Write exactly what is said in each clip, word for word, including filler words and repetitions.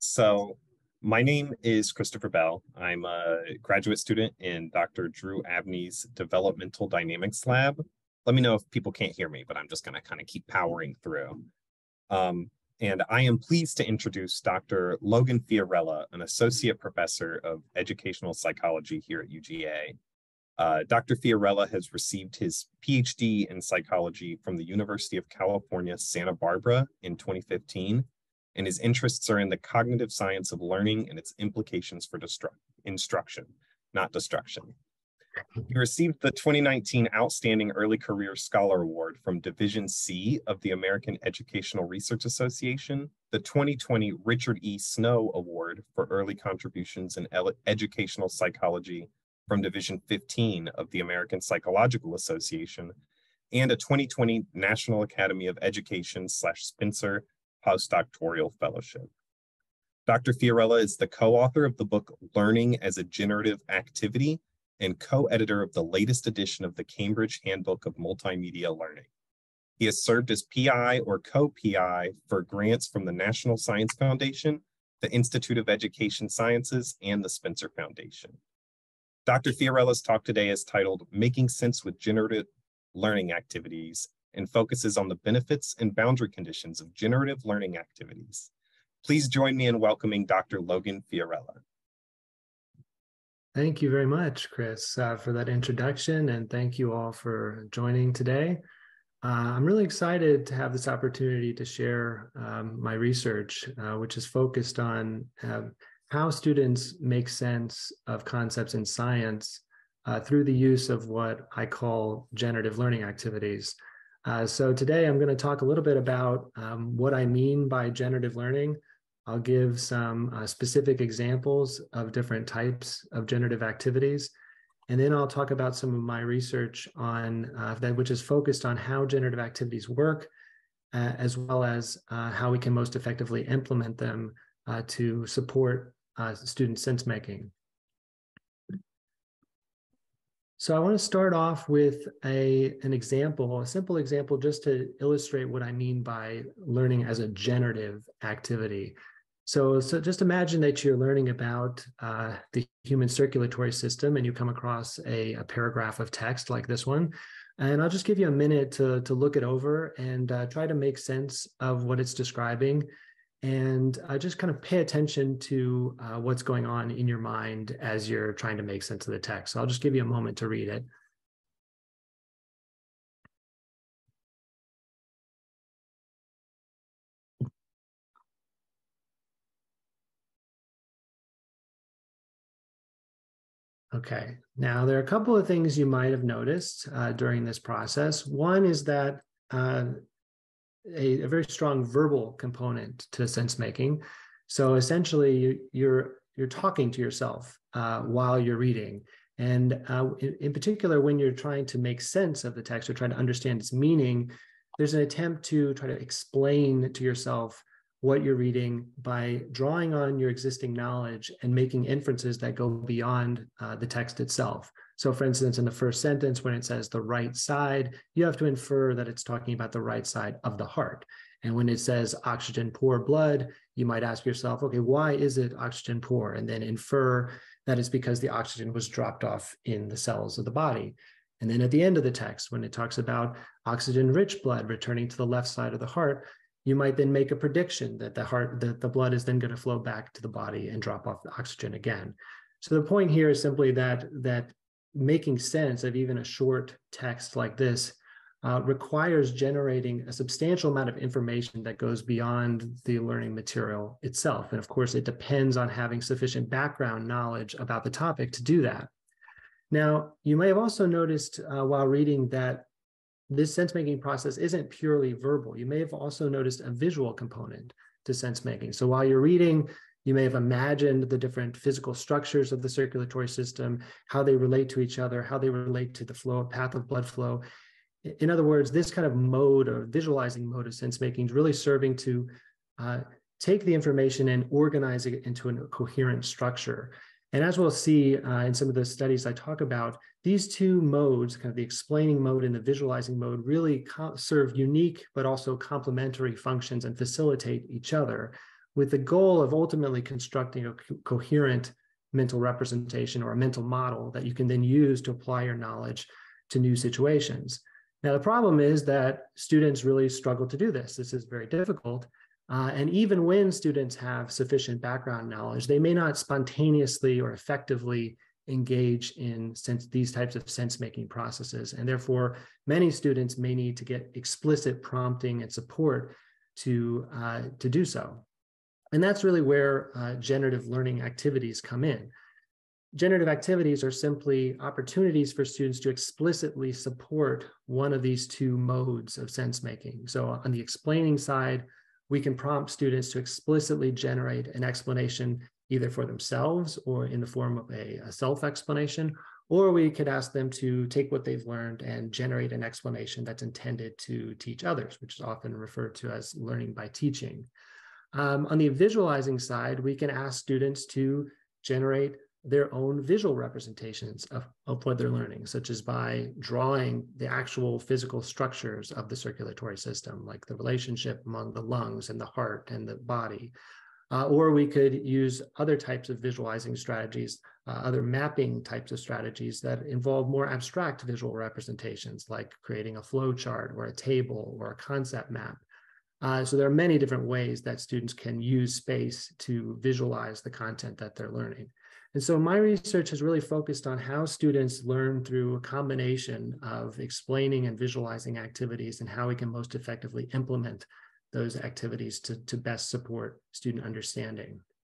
So my name is Christopher Bell. I'm a graduate student in Doctor Drew Abney's Developmental Dynamics Lab. Let me know if people can't hear me, but I'm just going to kind of keep powering through. Um, and I am pleased to introduce Doctor Logan Fiorella, an associate professor of educational psychology here at U G A. Uh, Doctor Fiorella has received his PhD in psychology from the University of California, Santa Barbara in twenty fifteen, and his interests are in the cognitive science of learning and its implications for instruction, not destruction. He received the twenty nineteen Outstanding Early Career Scholar Award from Division C of the American Educational Research Association, the twenty twenty Richard E. Snow Award for Early Contributions in Educational Psychology from Division fifteen of the American Psychological Association, and a twenty twenty National Academy of Education slash Spencer Postdoctoral Fellowship. Doctor Fiorella is the co-author of the book Learning as a Generative Activity and co-editor of the latest edition of the Cambridge Handbook of Multimedia Learning. He has served as P I or co-P I for grants from the National Science Foundation, the Institute of Education Sciences, and the Spencer Foundation. Doctor Fiorella's talk today is titled Making Sense with Generative Learning Activities and focuses on the benefits and boundary conditions of generative learning activities. Please join me in welcoming Doctor Logan Fiorella. Thank you very much, Chris, uh, for that introduction, and thank you all for joining today. Uh, I'm really excited to have this opportunity to share um, my research, uh, which is focused on uh, how students make sense of concepts in science uh, through the use of what I call generative learning activities. Uh, so today I'm going to talk a little bit about um, what I mean by generative learning. I'll give some uh, specific examples of different types of generative activities. And then I'll talk about some of my research on uh, that, which is focused on how generative activities work, uh, as well as uh, how we can most effectively implement them uh, to support uh, student sense making. So I want to start off with a, an example, a simple example, just to illustrate what I mean by learning as a generative activity. So, so just imagine that you're learning about uh, the human circulatory system and you come across a, a paragraph of text like this one. And I'll just give you a minute to, to look it over and uh, try to make sense of what it's describing. And uh, just kind of pay attention to uh, what's going on in your mind as you're trying to make sense of the text. So I'll just give you a moment to read it. Okay, now there are a couple of things you might have noticed uh, during this process. One is that uh, A, a very strong verbal component to sense making. So essentially, you, you're you're talking to yourself uh, while you're reading, and uh, in, in particular, when you're trying to make sense of the text or trying to understand its meaning, there's an attempt to try to explain to yourself what you're reading by drawing on your existing knowledge and making inferences that go beyond uh, the text itself. So for instance, in the first sentence, when it says the right side, you have to infer that it's talking about the right side of the heart. And when it says oxygen poor blood, you might ask yourself, okay, why is it oxygen poor? And then infer that it's because the oxygen was dropped off in the cells of the body. And then at the end of the text, when it talks about oxygen-rich blood returning to the left side of the heart, you might then make a prediction that the heart, that the blood is then going to flow back to the body and drop off the oxygen again. So the point here is simply that, that making sense of even a short text like this uh, requires generating a substantial amount of information that goes beyond the learning material itself. And of course, it depends on having sufficient background knowledge about the topic to do that. Now, you may have also noticed uh, while reading that this sense-making process isn't purely verbal. You may have also noticed a visual component to sense-making. So while you're reading, you may have imagined the different physical structures of the circulatory system, how they relate to each other, how they relate to the flow, path of blood flow. In other words, this kind of mode or visualizing mode of sense-making is really serving to uh, take the information and organize it into a coherent structure. And as we'll see uh, in some of the studies I talk about, these two modes, kind of the explaining mode and the visualizing mode, really serve unique but also complementary functions and facilitate each other, with the goal of ultimately constructing a co- coherent mental representation or a mental model that you can then use to apply your knowledge to new situations. Now, the problem is that students really struggle to do this. This is very difficult. Uh, and even when students have sufficient background knowledge, they may not spontaneously or effectively engage in sense, these types of sense-making processes. And therefore, many students may need to get explicit prompting and support to, uh, to do so. And that's really where uh, generative learning activities come in. Generative activities are simply opportunities for students to explicitly support one of these two modes of sense-making. So on the explaining side, we can prompt students to explicitly generate an explanation either for themselves or in the form of a, a self-explanation, or we could ask them to take what they've learned and generate an explanation that's intended to teach others, which is often referred to as learning by teaching. Um, on the visualizing side, we can ask students to generate their own visual representations of, of what they're learning, such as by drawing the actual physical structures of the circulatory system, like the relationship among the lungs and the heart and the body. Uh, or we could use other types of visualizing strategies, uh, other mapping types of strategies that involve more abstract visual representations, like creating a flow chart or a table or a concept map. Uh, so there are many different ways that students can use space to visualize the content that they're learning. And so my research has really focused on how students learn through a combination of explaining and visualizing activities and how we can most effectively implement those activities to, to best support student understanding.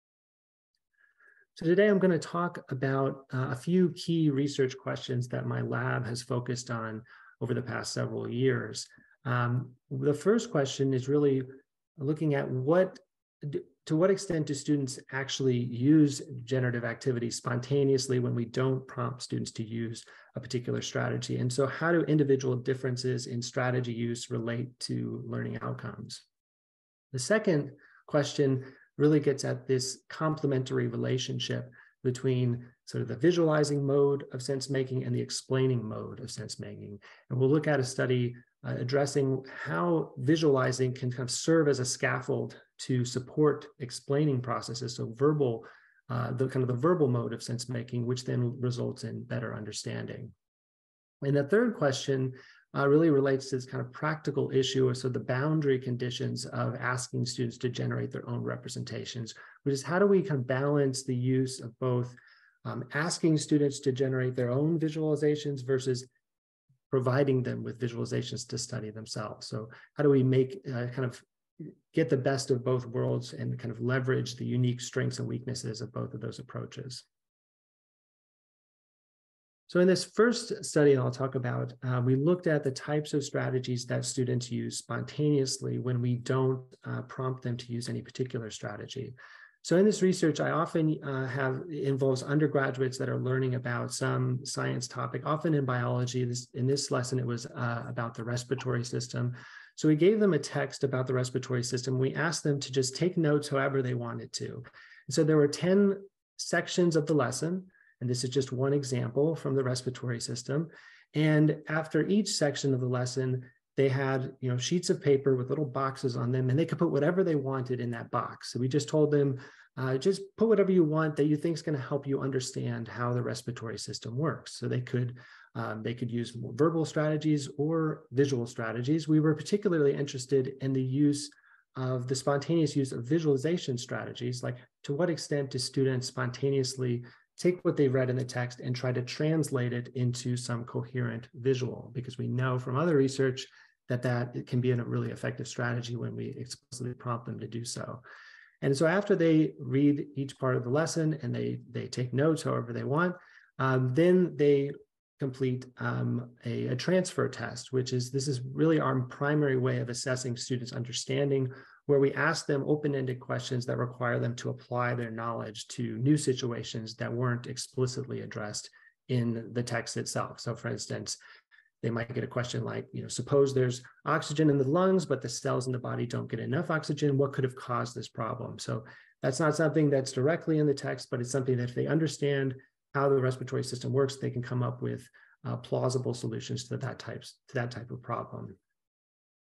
So today I'm going to talk about uh, a few key research questions that my lab has focused on over the past several years. Um, the first question is really looking at what, to what extent do students actually use generative activities spontaneously when we don't prompt students to use a particular strategy? And so how do individual differences in strategy use relate to learning outcomes? The second question really gets at this complementary relationship between sort of the visualizing mode of sense making and the explaining mode of sense making. And we'll look at a study uh, addressing how visualizing can kind of serve as a scaffold to support explaining processes, so verbal, uh, the kind of the verbal mode of sense making, which then results in better understanding. And the third question uh, really relates to this kind of practical issue, so the boundary conditions of asking students to generate their own representations, which is how do we kind of balance the use of both um, asking students to generate their own visualizations versus providing them with visualizations to study themselves. So how do we make uh, kind of get the best of both worlds and kind of leverage the unique strengths and weaknesses of both of those approaches? So in this first study I'll talk about, uh, we looked at the types of strategies that students use spontaneously when we don't uh, prompt them to use any particular strategy. So in this research, I often uh, have, it involves undergraduates that are learning about some science topic, often in biology. This, in this lesson, it was uh, about the respiratory system. So we gave them a text about the respiratory system. We asked them to just take notes however they wanted to. And so there were ten sections of the lesson, and this is just one example from the respiratory system. And after each section of the lesson, they had, you know, sheets of paper with little boxes on them, and they could put whatever they wanted in that box. So we just told them, uh, just put whatever you want that you think is going to help you understand how the respiratory system works. So they could, um, they could use more verbal strategies or visual strategies. We were particularly interested in the use of the spontaneous use of visualization strategies, like to what extent do students spontaneously take what they've read in the text and try to translate it into some coherent visual, because we know from other research that that it can be a really effective strategy when we explicitly prompt them to do so. And so after they read each part of the lesson and they, they take notes however they want, um, then they complete um, a, a transfer test, which is, this is really our primary way of assessing students' understanding, where we ask them open-ended questions that require them to apply their knowledge to new situations that weren't explicitly addressed in the text itself. So for instance, they might get a question like, you know, suppose there's oxygen in the lungs, but the cells in the body don't get enough oxygen. What could have caused this problem? So that's not something that's directly in the text, but it's something that if they understand how the respiratory system works, they can come up with uh, plausible solutions to that types to that type of problem.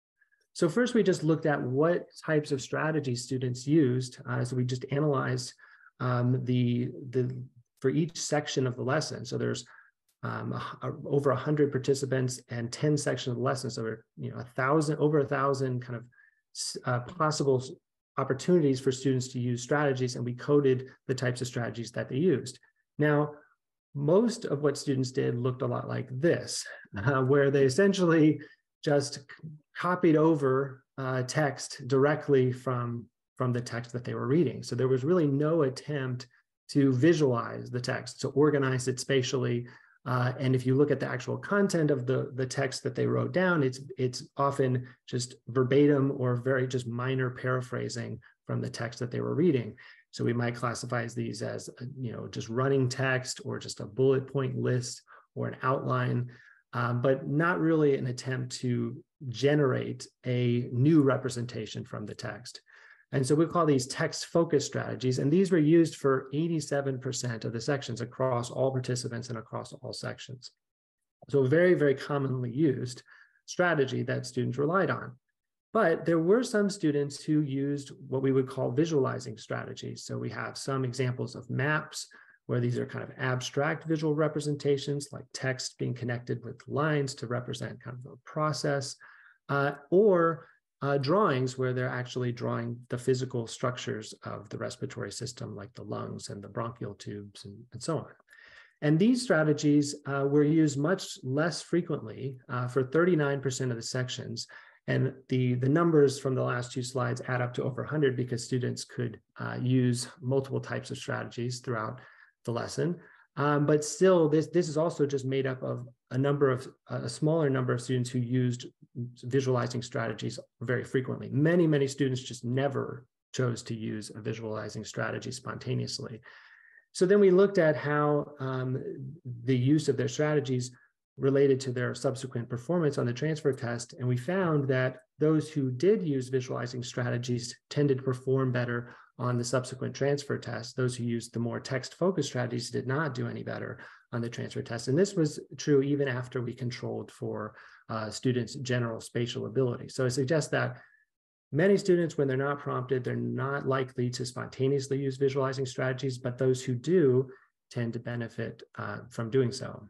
So first, we just looked at what types of strategies students used. Uh, so we just analyzed um, the, the, for each section of the lesson. So there's um, a, a, over one hundred participants and ten sections of the lesson. So we're, you know, a thousand, over a thousand kind of uh, possible opportunities for students to use strategies, and we coded the types of strategies that they used. Now, most of what students did looked a lot like this, uh, where they essentially just copied over uh, text directly from, from the text that they were reading. So there was really no attempt to visualize the text, to organize it spatially. Uh, and if you look at the actual content of the, the text that they wrote down, it's, it's often just verbatim or very just minor paraphrasing from the text that they were reading. So we might classify these as, you know, just running text or just a bullet point list or an outline, um, but not really an attempt to generate a new representation from the text. And so we call these text-focused strategies, and these were used for eighty-seven percent of the sections across all participants and across all sections. So very, very commonly used strategy that students relied on. But there were some students who used what we would call visualizing strategies. So we have some examples of maps, where these are kind of abstract visual representations, like text being connected with lines to represent kind of a process, uh, or uh, drawings where they're actually drawing the physical structures of the respiratory system, like the lungs and the bronchial tubes and, and so on. And these strategies uh, were used much less frequently uh, for thirty-nine percent of the sections. And the, the numbers from the last two slides add up to over one hundred because students could uh, use multiple types of strategies throughout the lesson. Um, but still, this, this is also just made up of a number of, a smaller number of students who used visualizing strategies very frequently. Many, many students just never chose to use a visualizing strategy spontaneously. So then we looked at how um, the use of their strategies related to their subsequent performance on the transfer test. And we found that those who did use visualizing strategies tended to perform better on the subsequent transfer test. Those who used the more text-focused strategies did not do any better on the transfer test. And this was true even after we controlled for uh, students' general spatial ability. So it suggests that many students, when they're not prompted, they're not likely to spontaneously use visualizing strategies, but those who do tend to benefit uh, from doing so.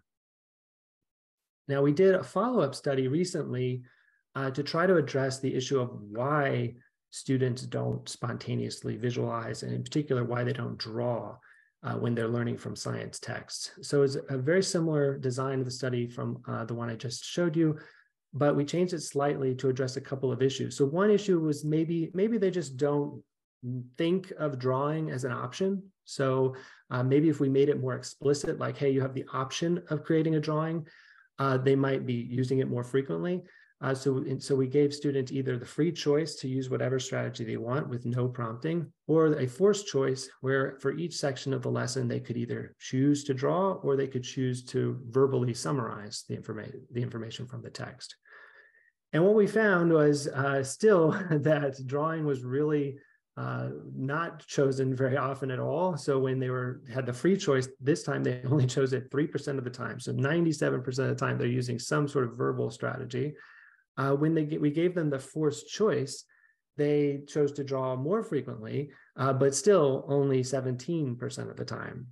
Now, we did a follow-up study recently uh, to try to address the issue of why students don't spontaneously visualize, and in particular, why they don't draw uh, when they're learning from science texts. So it's a very similar design of the study from uh, the one I just showed you, but we changed it slightly to address a couple of issues. So one issue was maybe, maybe they just don't think of drawing as an option. So uh, maybe if we made it more explicit, like, hey, you have the option of creating a drawing, Uh, they might be using it more frequently. Uh, so, and so we gave students either the free choice to use whatever strategy they want with no prompting, or a forced choice where for each section of the lesson, they could either choose to draw or they could choose to verbally summarize the information, the information from the text. And what we found was uh, still that drawing was really uh, not chosen very often at all. So when they were had the free choice, this time they only chose it three percent of the time. So ninety-seven percent of the time, they're using some sort of verbal strategy. Uh, when they we gave them the forced choice, they chose to draw more frequently, uh, but still only seventeen percent of the time.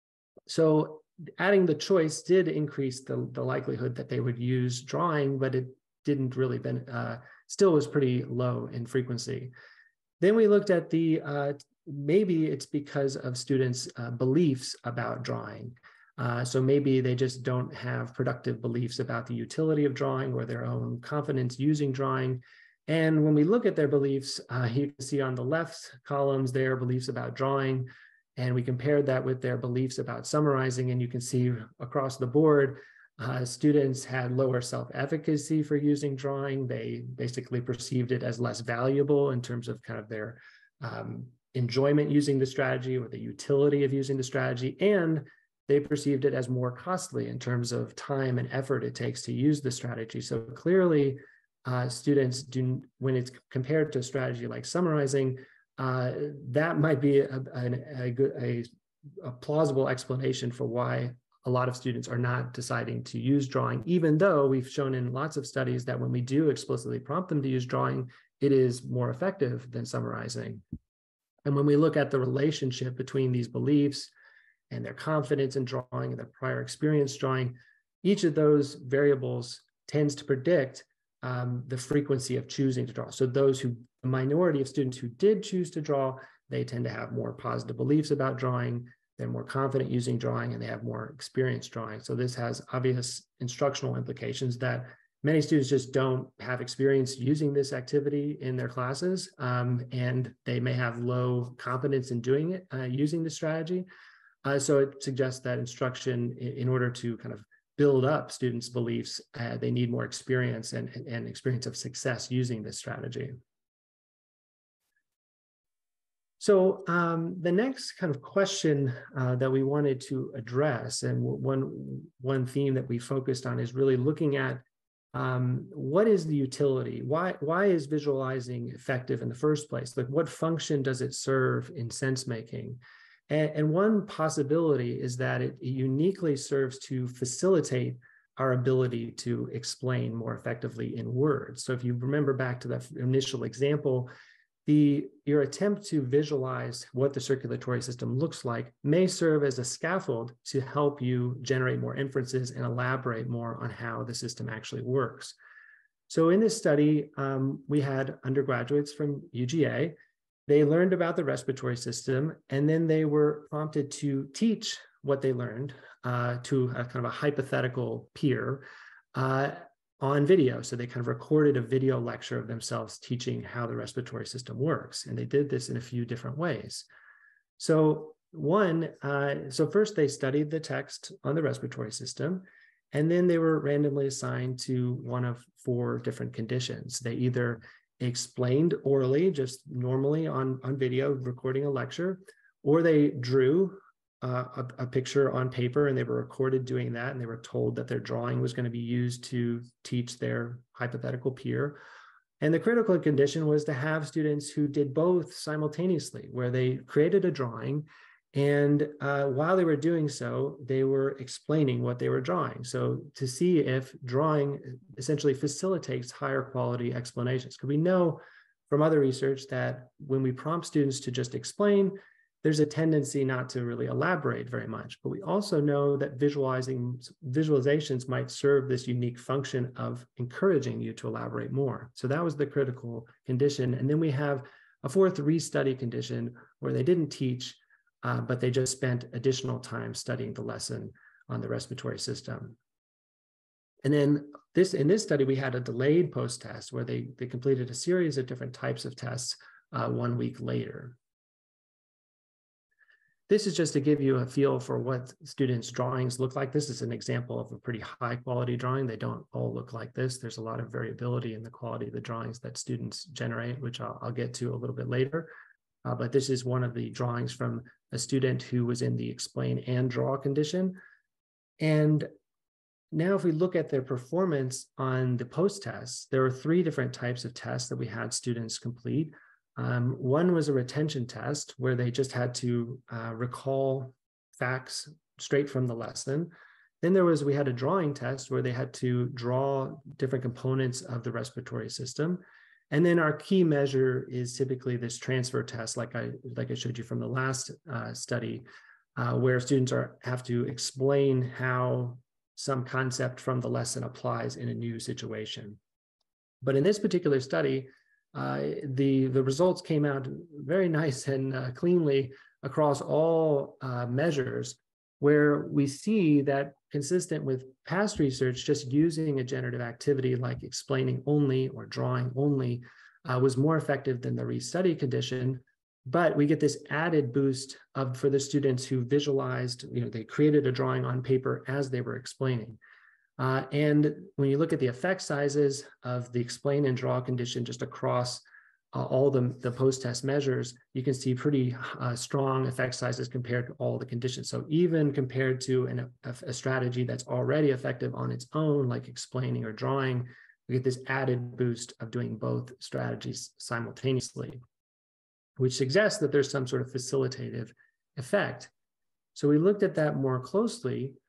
So adding the choice did increase the, the likelihood that they would use drawing, but it didn't really, been, uh, still was pretty low in frequency. Then we looked at the, uh, maybe it's because of students' uh, beliefs about drawing. Uh, so maybe they just don't have productive beliefs about the utility of drawing or their own confidence using drawing. And when we look at their beliefs, uh, you can see on the left columns their beliefs about drawing, and we compared that with their beliefs about summarizing, and you can see across the board, Uh, students had lower self-efficacy for using drawing. They basically perceived it as less valuable in terms of kind of their um, enjoyment using the strategy or the utility of using the strategy. And they perceived it as more costly in terms of time and effort it takes to use the strategy. So clearly, uh, students do, when it's compared to a strategy like summarizing, uh, that might be a, a, a, good, a, a plausible explanation for why a lot of students are not deciding to use drawing, even though we've shown in lots of studies that when we do explicitly prompt them to use drawing, it is more effective than summarizing. And when we look at the relationship between these beliefs and their confidence in drawing and their prior experience drawing, each of those variables tends to predict um, the frequency of choosing to draw. So those who, the minority of students who did choose to draw, they tend to have more positive beliefs about drawing, they're more confident using drawing, and they have more experience drawing. So this has obvious instructional implications that many students just don't have experience using this activity in their classes, um, and they may have low competence in doing it, uh, using the strategy. Uh, so it suggests that instruction, in, in order to kind of build up students' beliefs, uh, they need more experience and, and, and experience of success using this strategy. So um, the next kind of question uh, that we wanted to address, and one, one theme that we focused on, is really looking at um, what is the utility? Why, why is visualizing effective in the first place? Like, what function does it serve in sense making? And, and one possibility is that it uniquely serves to facilitate our ability to explain more effectively in words. So if you remember back to that initial example, The, your attempt to visualize what the circulatory system looks like may serve as a scaffold to help you generate more inferences and elaborate more on how the system actually works. So in this study, um, we had undergraduates from U G A. They learned about the respiratory system, and then they were prompted to teach what they learned uh, to a kind of a hypothetical peer uh, on video. So they kind of recorded a video lecture of themselves teaching how the respiratory system works. And they did this in a few different ways. So one, uh, so first they studied the text on the respiratory system, and then they were randomly assigned to one of four different conditions. They either explained orally, just normally on, on video, recording a lecture, or they drew Uh, a, a picture on paper, and they were recorded doing that, and they were told that their drawing was going to be used to teach their hypothetical peer. And the critical condition was to have students who did both simultaneously, where they created a drawing, and uh, while they were doing so, they were explaining what they were drawing. So to see if drawing essentially facilitates higher quality explanations. Because we know from other research that when we prompt students to just explain, there's a tendency not to really elaborate very much. But we also know that visualizing visualizations might serve this unique function of encouraging you to elaborate more. So that was the critical condition. And then we have a fourth restudy condition where they didn't teach, uh, but they just spent additional time studying the lesson on the respiratory system. And then this, in this study, we had a delayed post-test where they, they completed a series of different types of tests uh, one week later. This is just to give you a feel for what students' drawings look like. This is an example of a pretty high quality drawing. They don't all look like this. There's a lot of variability in the quality of the drawings that students generate, which I'll, I'll get to a little bit later. Uh, but this is one of the drawings from a student who was in the explain and draw condition. And now if we look at their performance on the post-tests, there are three different types of tests that we had students complete. Um, one was a retention test where they just had to uh, recall facts straight from the lesson. Then there was, we had a drawing test where they had to draw different components of the respiratory system. And then our key measure is typically this transfer test, like I, like I showed you from the last uh, study, uh, where students are, have to explain how some concept from the lesson applies in a new situation. But in this particular study, Uh, the, the results came out very nice and uh, cleanly across all uh, measures, where we see that, consistent with past research, just using a generative activity like explaining only or drawing only uh, was more effective than the restudy condition. But we get this added boost of, for the students who visualized, you know, they created a drawing on paper as they were explaining. Uh, and when you look at the effect sizes of the explain and draw condition just across uh, all the, the post-test measures, you can see pretty uh, strong effect sizes compared to all the conditions. So even compared to an, a, a strategy that's already effective on its own, like explaining or drawing, we get this added boost of doing both strategies simultaneously, which suggests that there's some sort of facilitative effect. So we looked at that more closely.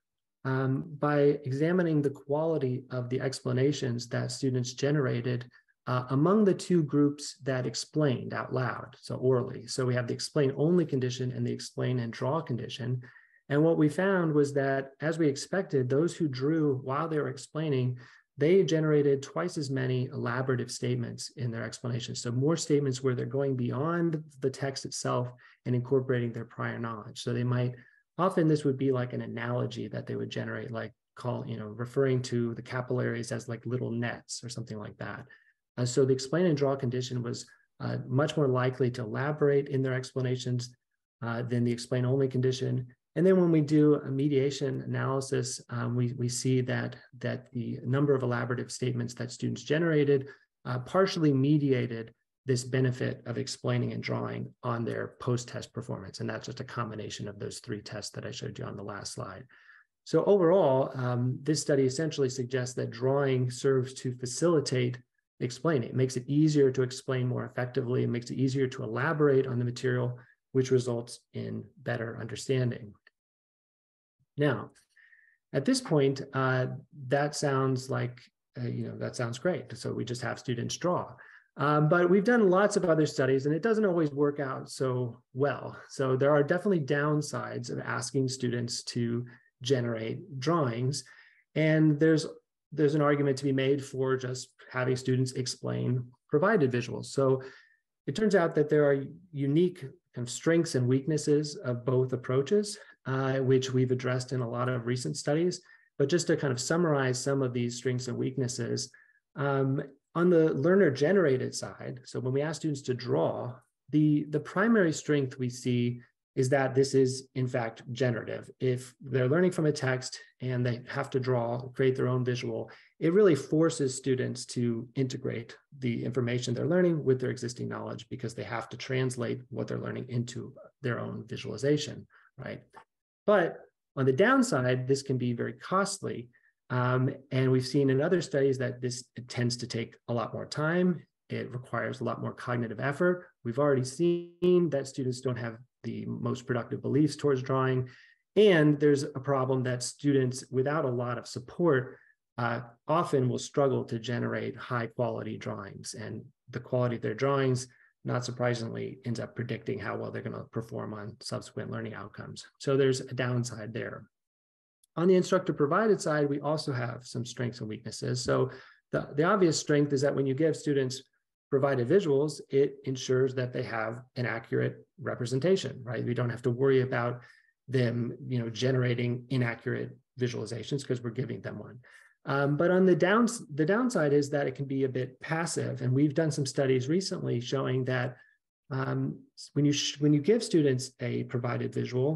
um, by examining the quality of the explanations that students generated uh, among the two groups that explained out loud, so orally. So we have the explain only condition and the explain and draw condition. And what we found was that, as we expected, those who drew while they were explaining, they generated twice as many elaborative statements in their explanations. So more statements where they're going beyond the text itself and incorporating their prior knowledge. So they might, often this would be like an analogy that they would generate, like call, you know, referring to the capillaries as like little nets or something like that. Uh, so the explain and draw condition was uh, much more likely to elaborate in their explanations uh, than the explain only condition. And then when we do a mediation analysis, um, we, we see that, that the number of elaborative statements that students generated uh, partially mediated this benefit of explaining and drawing on their post-test performance. And that's just a combination of those three tests that I showed you on the last slide. So overall, um, this study essentially suggests that drawing serves to facilitate explaining. It makes it easier to explain more effectively. It makes it easier to elaborate on the material, which results in better understanding. Now, at this point, uh, that sounds like, uh, you know, that sounds great. So we just have students draw. Um, but we've done lots of other studies, and it doesn't always work out so well. So there are definitely downsides of asking students to generate drawings. And there's, there's an argument to be made for just having students explain provided visuals. So it turns out that there are unique kind of strengths and weaknesses of both approaches, Uh, which we've addressed in a lot of recent studies. But just to kind of summarize some of these strengths and weaknesses, um, on the learner-generated side, so when we ask students to draw, the, the primary strength we see is that this is, in fact, generative. If they're learning from a text and they have to draw, create their own visual, it really forces students to integrate the information they're learning with their existing knowledge, because they have to translate what they're learning into their own visualization, right? But on the downside, this can be very costly. Um, and we've seen in other studies that this tends to take a lot more time. It requires a lot more cognitive effort. We've already seen that students don't have the most productive beliefs towards drawing. And there's a problem that students without a lot of support uh, often will struggle to generate high quality drawings. And the quality of their drawings, not surprisingly, ends up predicting how well they're going to perform on subsequent learning outcomes. So there's a downside there. On the instructor-provided side, we also have some strengths and weaknesses. So the, the obvious strength is that when you give students provided visuals, it ensures that they have an accurate representation, right? We don't have to worry about them, you know, generating inaccurate visualizations because we're giving them one. Um, but on the, downs, the downside is that it can be a bit passive. And we've done some studies recently showing that um, when, you when you give students a provided visual,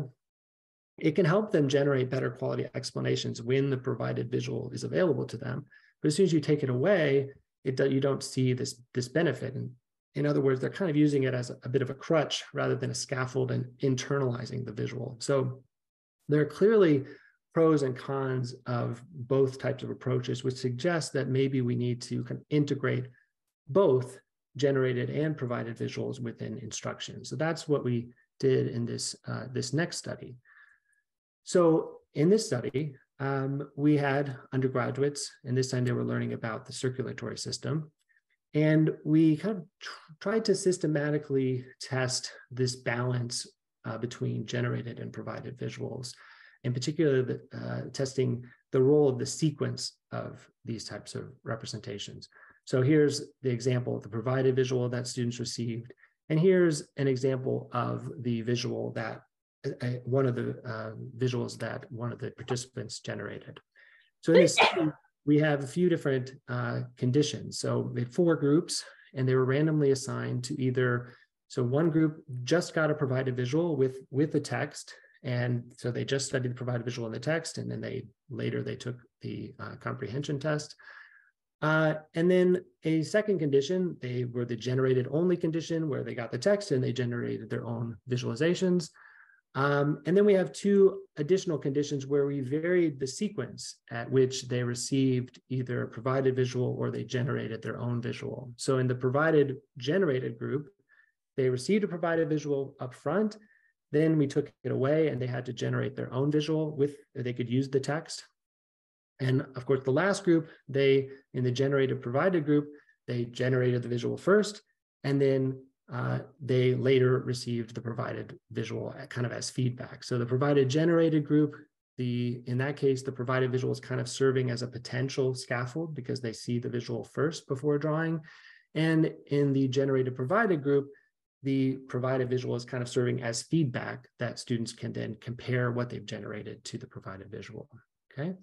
it can help them generate better quality explanations when the provided visual is available to them. But as soon as you take it away, it, you don't see this, this benefit. And in other words, they're kind of using it as a, a bit of a crutch rather than a scaffold and internalizing the visual. So there are clearly pros and cons of both types of approaches, which suggest that maybe we need to kind of integrate both generated and provided visuals within instruction. So that's what we did in this, uh, this next study. So in this study, um, we had undergraduates, and this time they were learning about the circulatory system. And we kind of tr tried to systematically test this balance uh, between generated and provided visuals, in particular, the, uh, testing the role of the sequence of these types of representations. So here's the example of the provided visual that students received. And here's an example of the visual that uh, one of the uh, visuals that one of the participants generated. So in this study, we have a few different uh, conditions. So we had four groups, and they were randomly assigned to either, so one group just got a provided visual with, with the text. And so they just studied the provided visual in the text, and then they later they took the uh, comprehension test. Uh, and then a second condition, they were the generated only condition, where they got the text and they generated their own visualizations. Um, and then we have two additional conditions where we varied the sequence at which they received either a provided visual or they generated their own visual. So in the provided generated group, they received a provided visual up front. Then we took it away and they had to generate their own visual with, they could use the text. And of course, the last group, they, in the generated provided group, they generated the visual first, and then uh, they later received the provided visual kind of as feedback. So the provided generated group, the, in that case, the provided visual is kind of serving as a potential scaffold because they see the visual first before drawing. And in the generated provided group, the provided visual is kind of serving as feedback that students can then compare what they've generated to the provided visual, okay?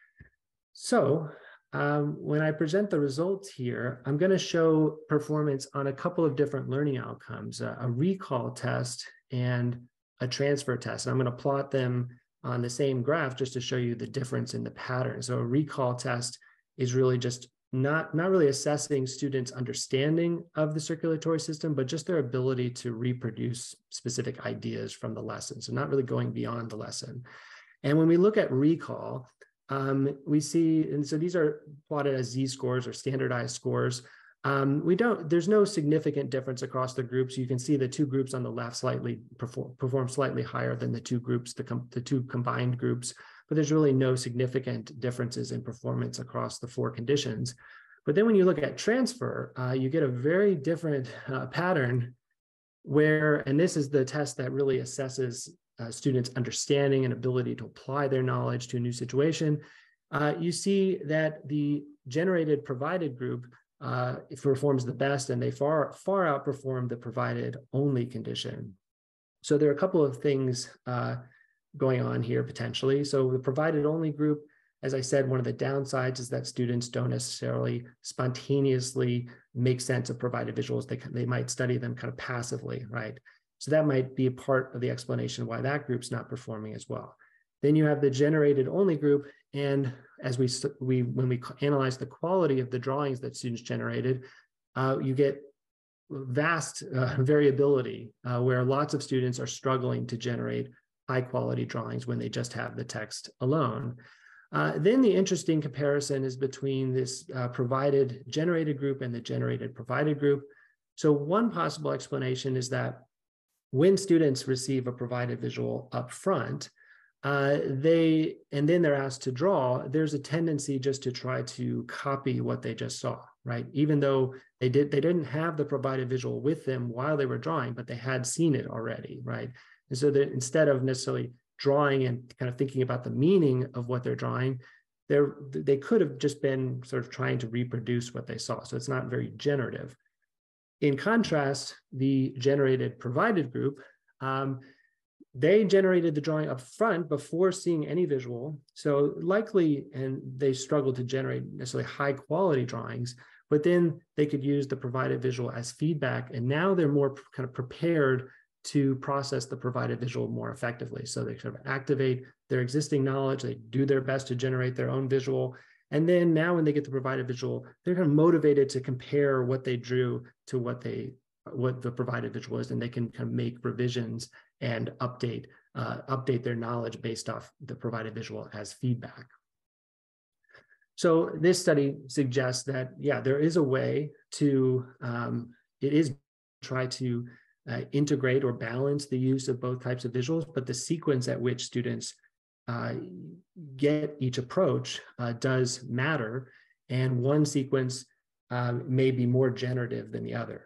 So um, when I present the results here, I'm going to show performance on a couple of different learning outcomes, a, a recall test and a transfer test. And I'm going to plot them on the same graph just to show you the difference in the pattern. So a recall test is really just not, not really assessing students' understanding of the circulatory system, but just their ability to reproduce specific ideas from the lesson. So not really going beyond the lesson. And when we look at recall, um, we see, and so these are plotted as z-scores or standardized scores. Um, we don't, there's no significant difference across the groups. You can see the two groups on the left slightly perform, perform slightly higher than the two groups, the, com the two combined groups, but there's really no significant differences in performance across the four conditions. But then when you look at transfer, uh, you get a very different uh, pattern where, and this is the test that really assesses uh, students' understanding and ability to apply their knowledge to a new situation. Uh, you see that the generated provided group Uh, it performs the best, and they far, far outperform the provided only condition. So there are a couple of things uh, going on here potentially. So the provided only group, as I said, one of the downsides is that students don't necessarily spontaneously make sense of provided visuals. They, they might study them kind of passively, right? So that might be a part of the explanation why that group's not performing as well. Then you have the generated only group, and as we, we when we analyze the quality of the drawings that students generated, uh, you get vast uh, variability uh, where lots of students are struggling to generate high quality drawings when they just have the text alone. Uh, then the interesting comparison is between this uh, provided generated group and the generated provided group. So one possible explanation is that when students receive a provided visual up front, Uh, they, and then they're asked to draw, there's a tendency just to try to copy what they just saw, right? Even though they did, they didn't have the provided visual with them while they were drawing, but they had seen it already, right? And so that instead of necessarily drawing and kind of thinking about the meaning of what they're drawing, they're, they could have just been sort of trying to reproduce what they saw. So it's not very generative. In contrast, the generated provided group, um, they generated the drawing up front before seeing any visual. So likely, and they struggled to generate necessarily high quality drawings, but then they could use the provided visual as feedback. And now they're more kind of prepared to process the provided visual more effectively. So they sort of activate their existing knowledge, they do their best to generate their own visual. And then now when they get the provided visual, they're kind of motivated to compare what they drew to what they what the provided visual is, and they can kind of make revisions and update uh, update their knowledge based off the provided visual as feedback. So this study suggests that, yeah, there is a way to, um, it is try to uh, integrate or balance the use of both types of visuals, but the sequence at which students uh, get each approach uh, does matter, and one sequence uh, may be more generative than the other.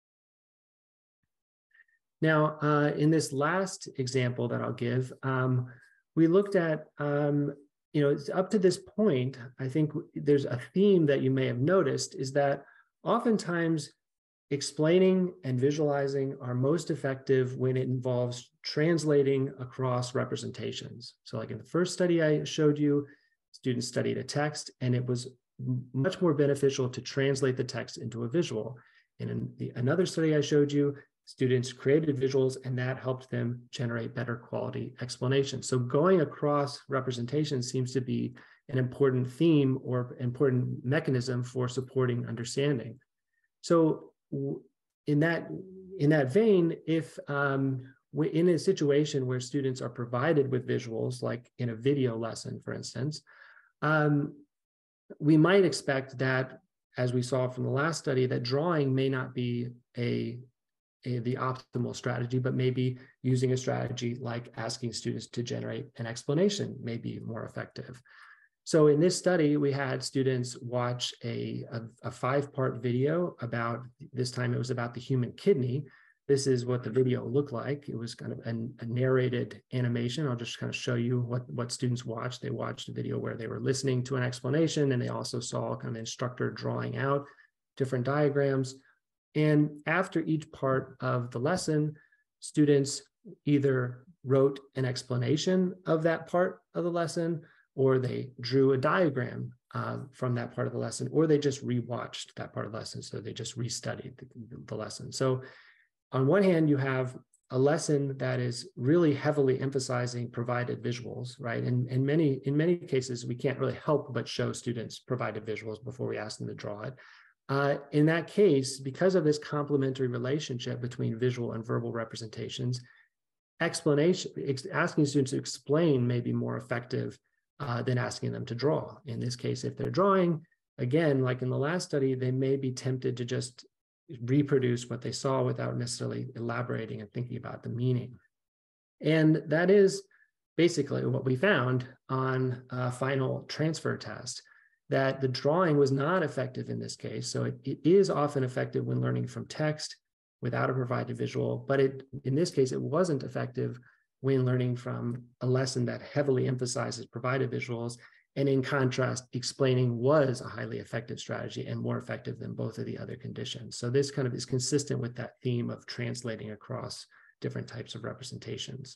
Now, uh, in this last example that I'll give, um, we looked at, um, you know, up to this point, I think there's a theme that you may have noticed is that oftentimes explaining and visualizing are most effective when it involves translating across representations. So like in the first study I showed you, students studied a text, and it was much more beneficial to translate the text into a visual. And in the, another study I showed you, students created visuals, and that helped them generate better quality explanations. So going across representation seems to be an important theme or important mechanism for supporting understanding. So in that, in that vein, if um, in a situation where students are provided with visuals, like in a video lesson, for instance, um, we might expect that, as we saw from the last study, that drawing may not be a a, the optimal strategy, but maybe using a strategy like asking students to generate an explanation may be more effective. So in this study, we had students watch a, a, a five-part video about, this time it was about the human kidney. This is what the video looked like. It was kind of a, a narrated animation. I'll just kind of show you what, what students watched. They watched a video where they were listening to an explanation, and they also saw kind of an instructor drawing out different diagrams. And after each part of the lesson, students either wrote an explanation of that part of the lesson, or they drew a diagram uh, from that part of the lesson, or they just rewatched that part of the lesson. So they just restudied the, the lesson. So on one hand, you have a lesson that is really heavily emphasizing provided visuals, right? And in many, in many cases, we can't really help but show students provided visuals before we ask them to draw it. Uh, in that case, because of this complementary relationship between visual and verbal representations, explanation, asking students to explain may be more effective uh, than asking them to draw. In this case, if they're drawing, again, like in the last study, they may be tempted to just reproduce what they saw without necessarily elaborating and thinking about the meaning. And that is basically what we found on a final transfer test, that the drawing was not effective in this case. So it, it is often effective when learning from text without a provided visual, but it, in this case, it wasn't effective when learning from a lesson that heavily emphasizes provided visuals. And in contrast, explaining was a highly effective strategy and more effective than both of the other conditions. So this kind of is consistent with that theme of translating across different types of representations.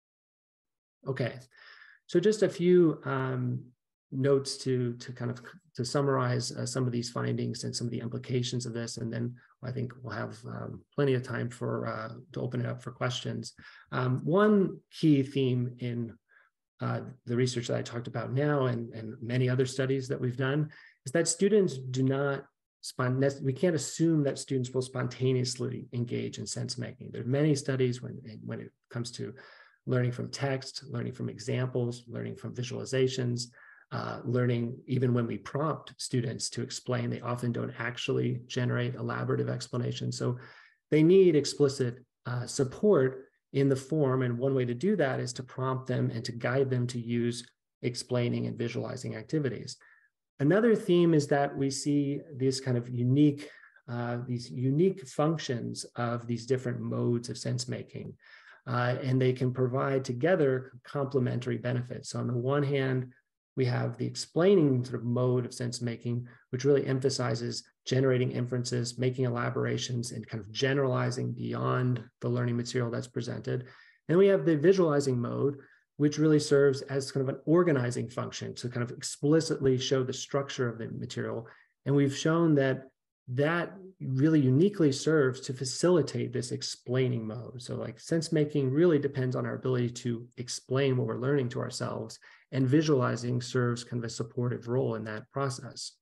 Okay, so just a few um, notes to, to kind of to summarize uh, some of these findings and some of the implications of this, and then I think we'll have um, plenty of time for uh, to open it up for questions. Um, one key theme in Uh, the research that I talked about now and, and many other studies that we've done is that students do not, we can't assume that students will spontaneously engage in sense making. There are many studies when, when it comes to learning from text, learning from examples, learning from visualizations, uh, learning even when we prompt students to explain, they often don't actually generate elaborative explanations. So they need explicit uh, support in the form, and one way to do that is to prompt them and to guide them to use explaining and visualizing activities. Another theme is that we see these kind of unique, uh, these unique functions of these different modes of sense making, uh, and they can provide together complementary benefits. So on the one hand, we have the explaining sort of mode of sense making, which really emphasizes generating inferences, making elaborations, and kind of generalizing beyond the learning material that's presented. And we have the visualizing mode, which really serves as kind of an organizing function to kind of explicitly show the structure of the material. And we've shown that that really uniquely serves to facilitate this explaining mode. So like sense making really depends on our ability to explain what we're learning to ourselves, and visualizing serves kind of a supportive role in that process.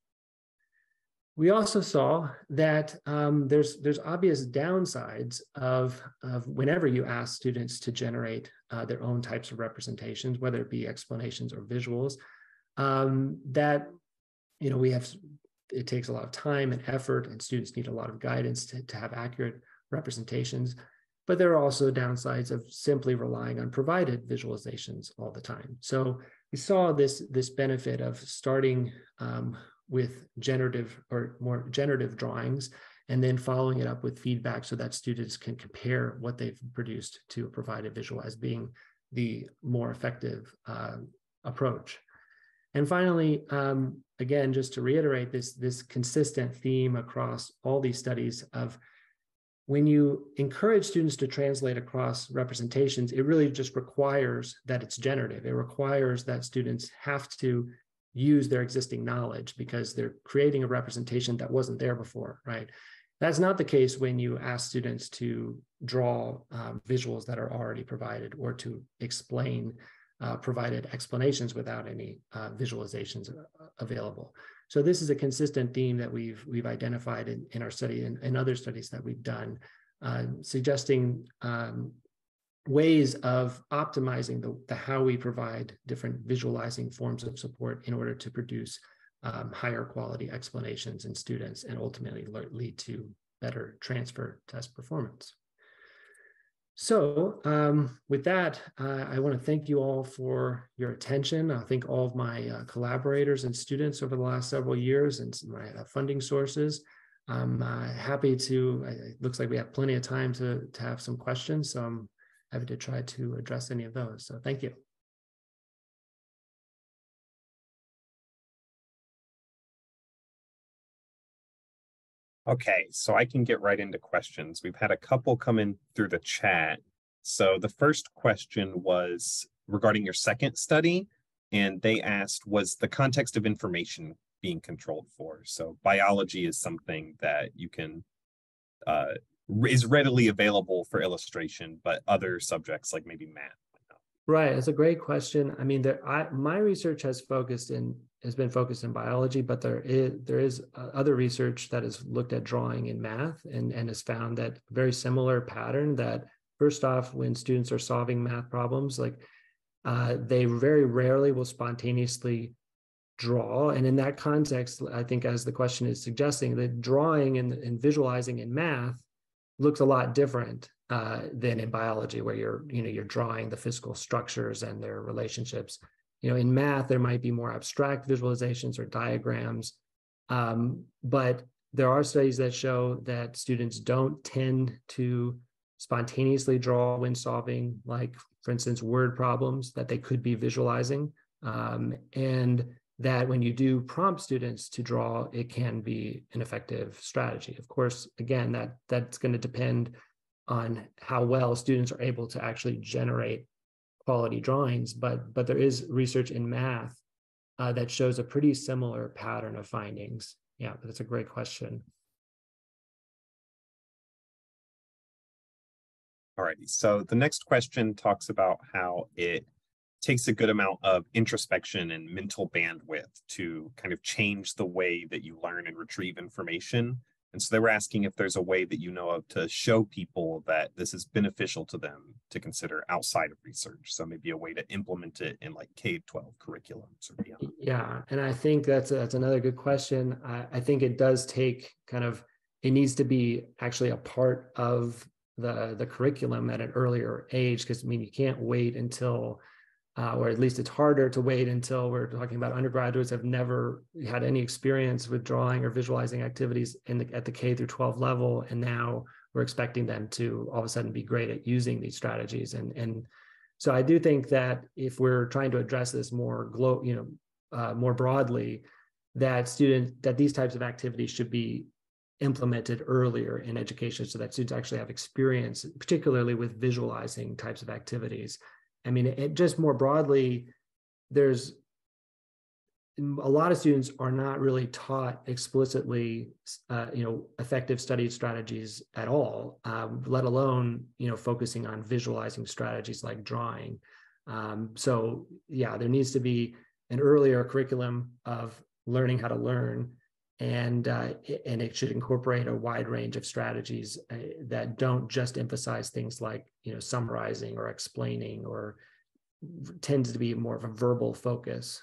We also saw that um, there's, there's obvious downsides of, of whenever you ask students to generate uh, their own types of representations, whether it be explanations or visuals, um, that, you know, we have, it takes a lot of time and effort, and students need a lot of guidance to, to have accurate representations. But there are also downsides of simply relying on provided visualizations all the time. So we saw this, this benefit of starting um, with generative or more generative drawings, and then following it up with feedback so that students can compare what they've produced to a provided visual as being the more effective uh, approach. And finally, um, again, just to reiterate this, this consistent theme across all these studies of when you encourage students to translate across representations, it really just requires that it's generative. It requires that students have to use their existing knowledge because they're creating a representation that wasn't there before, right? That's not the case when you ask students to draw um, visuals that are already provided, or to explain uh, provided explanations without any uh, visualizations available. So this is a consistent theme that we've, we've identified in, in our study and, and other studies that we've done, uh, suggesting um, ways of optimizing the, the how we provide different visualizing forms of support in order to produce um, higher quality explanations in students and ultimately lead to better transfer test performance. So um, with that, uh, I want to thank you all for your attention. I thank all of my uh, collaborators and students over the last several years and my uh, funding sources. I'm uh, happy to, it looks like we have plenty of time to, to have some questions, so I'm happy to try to address any of those. So thank you. Okay, so I can get right into questions. We've had a couple come in through the chat. So the first question was regarding your second study, and they asked, was the context of information being controlled for? So biology is something that you can, uh, is readily available for illustration, but other subjects like maybe math. Right, it's a great question. I mean, there, I, my research has focused in has been focused in biology, but there is there is uh, other research that has looked at drawing and math, and and has found that very similar pattern. That first off, when students are solving math problems, like uh, they very rarely will spontaneously draw, and in that context, I think, as the question is suggesting, that drawing and, and visualizing in math looks a lot different uh, than in biology, where you're, you know, you're drawing the physical structures and their relationships. You know, in math, there might be more abstract visualizations or diagrams, um, but there are studies that show that students don't tend to spontaneously draw when solving, like, for instance, word problems that they could be visualizing. Um, and that when you do prompt students to draw, it can be an effective strategy. Of course, again, that that's going to depend on how well students are able to actually generate quality drawings, but but there is research in math uh, that shows a pretty similar pattern of findings. Yeah, that's a great question. Alrighty, so the next question talks about how it takes a good amount of introspection and mental bandwidth to kind of change the way that you learn and retrieve information. And so they were asking if there's a way that you know of to show people that this is beneficial to them to consider outside of research. So maybe a way to implement it in like K twelve curriculums or beyond. Yeah, and I think that's a, that's another good question. I, I think it does take kind of, it needs to be actually a part of the the curriculum at an earlier age, because I mean, you can't wait until Uh, or at least it's harder to wait until we're talking about undergraduates have never had any experience with drawing or visualizing activities in the, at the K through twelve level, and now we're expecting them to all of a sudden be great at using these strategies. And and so I do think that if we're trying to address this more glo- you know, uh, more broadly, that student that these types of activities should be implemented earlier in education, so that students actually have experience, particularly with visualizing types of activities. I mean, it just more broadly, there's a lot of students are not really taught explicitly, uh, you know, effective study strategies at all, um, let alone, you know, focusing on visualizing strategies like drawing. Um, so yeah, there needs to be an earlier curriculum of learning how to learn, and uh, and it should incorporate a wide range of strategies uh, that don't just emphasize things like, you know, summarizing or explaining, or tends to be more of a verbal focus.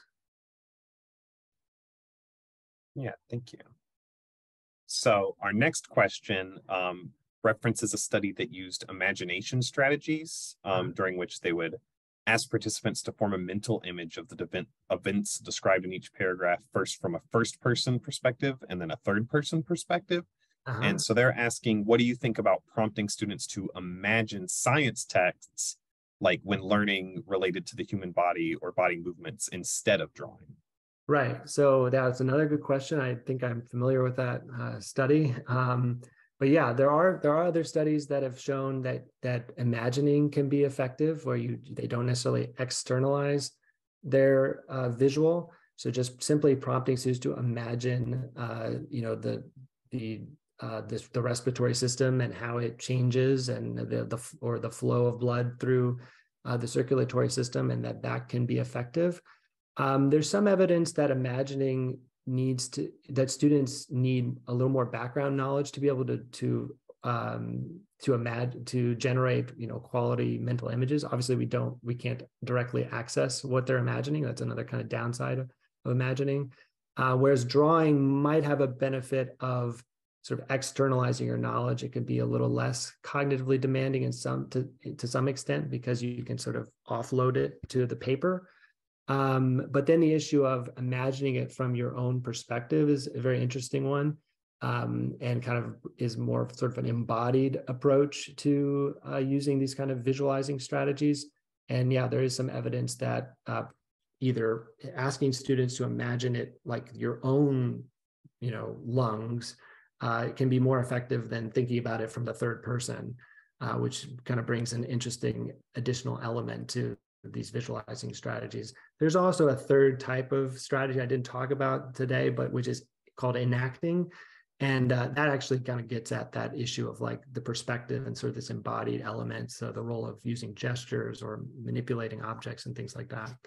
Yeah, thank you. So our next question um, references a study that used imagination strategies um, during which they would ask participants to form a mental image of the event, events described in each paragraph, first from a first person perspective and then a third person perspective. Uh-huh. And so they're asking, what do you think about prompting students to imagine science texts, like when learning related to the human body or body movements, instead of drawing? Right. So that's another good question. I think I'm familiar with that uh, study. Um, but yeah, there are there are other studies that have shown that that imagining can be effective, where you they don't necessarily externalize their uh, visual. So just simply prompting students to imagine, uh, you know, the the uh, this, the respiratory system and how it changes, and the the or the flow of blood through uh, the circulatory system, and that that can be effective. Um, there's some evidence that imagining needs to, that students need a little more background knowledge to be able to, to, um, to imagine, to generate, you know, quality mental images. Obviously we don't, we can't directly access what they're imagining. That's another kind of downside of, of imagining. Uh, whereas drawing might have a benefit of sort of externalizing your knowledge, it can be a little less cognitively demanding in some to, to some extent, because you can sort of offload it to the paper. Um, but then the issue of imagining it from your own perspective is a very interesting one, um, and kind of is more sort of an embodied approach to uh, using these kind of visualizing strategies. And yeah, there is some evidence that uh, either asking students to imagine it like your own, you know, lungs uh, can be more effective than thinking about it from the third person, uh, which kind of brings an interesting additional element to these visualizing strategies. There's also a third type of strategy I didn't talk about today, but which is called enacting. And uh, that actually kind of gets at that issue of like the perspective and sort of this embodied element. So the role of using gestures or manipulating objects and things like that.